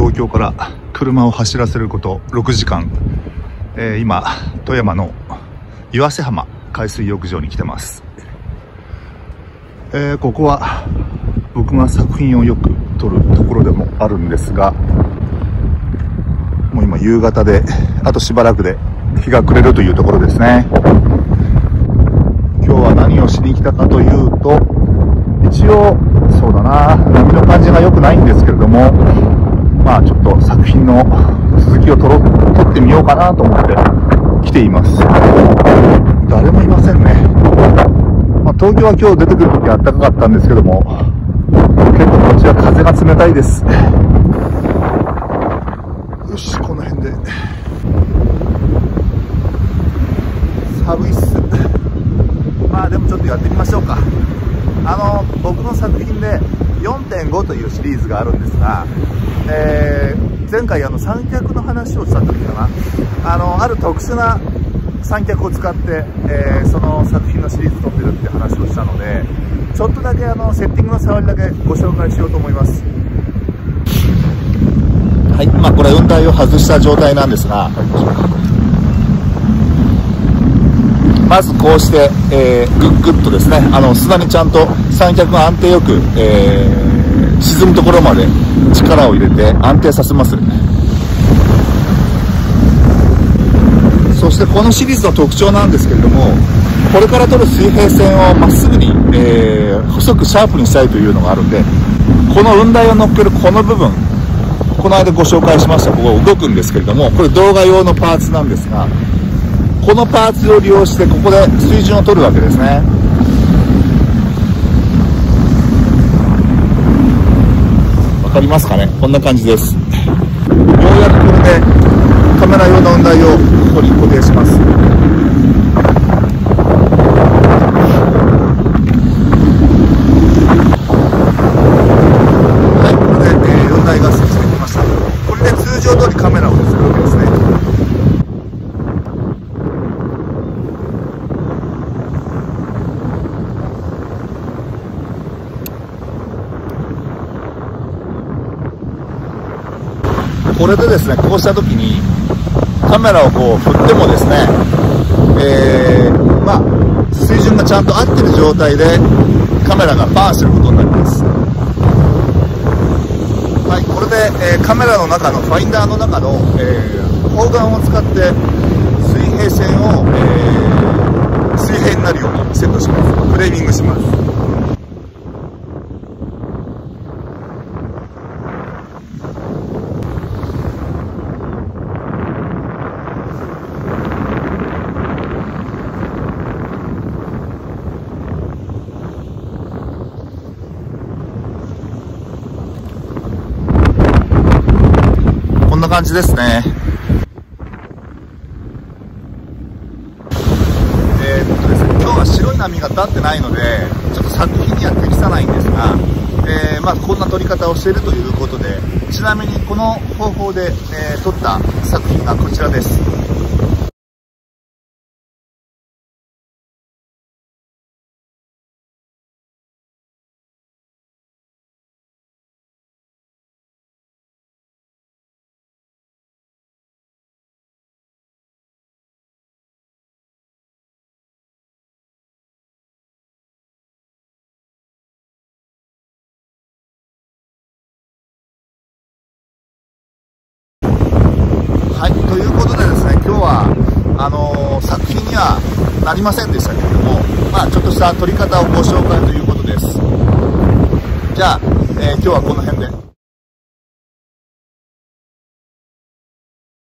東京から車を走らせること6時間、今富山の岩瀬浜海水浴場に来てます。ここは僕が作品をよく撮るところでもあるんですが、もう今夕方であとしばらくで日が暮れるというところですね。今日は何をしに来たかというと、一応そうだな、波の感じが良くないんですけれども、まあちょっと作品の続きを撮ってみようかなと思って来ています。誰もいませんね。東京は今日出てくるときは暖かかったんですけども、結構こちら風が冷たいです。よし、この辺で寒いっす。まあでもちょっとやってみましょうか。僕の作品で 4.5 というシリーズがあるんですが、前回三脚の話をした時かな、ある特殊な三脚を使って、その作品のシリーズ撮ってるって話をしたので、ちょっとだけセッティングの触りだけご紹介しようと思います。はい、これ雲台を外した状態なんですが、まずこうして、グッとですね、砂にちゃんと三脚が安定よく、沈むところまで力を入れて安定させます。そしてこのシリーズの特徴なんですけれども、これから撮る水平線をまっすぐに、細くシャープにしたいというのがあるんで、この雲台を乗っけるこの部分、この間ご紹介しましたここ動くんですけれども、これ動画用のパーツなんですが、このパーツを利用してここで水準を取るわけですね。わかりますかね。こんな感じです。ようやくこれでカメラ用の雲台をここに固定します。はい、これで、雲台が設置できました。これで通常通りカメラをするわけですね。これでですね、こうした時にカメラをこう振ってもですね、水準がちゃんと合ってる状態でカメラがバーンすることになります。はい、これで、カメラの中のファインダーの中の、方眼を使って水平線を、水平になるようにセットします。フレーミングします。こんな感じですね。今日は白い波が立ってないので、ちょっと作品には適さないんですが、こんな撮り方をしているということで、ちなみにこの方法で、撮った作品がこちらです。はい、ということでですね、今日は作品にはなりませんでしたけれども、ちょっとした撮り方をご紹介ということです。じゃあ、今日はこの辺で。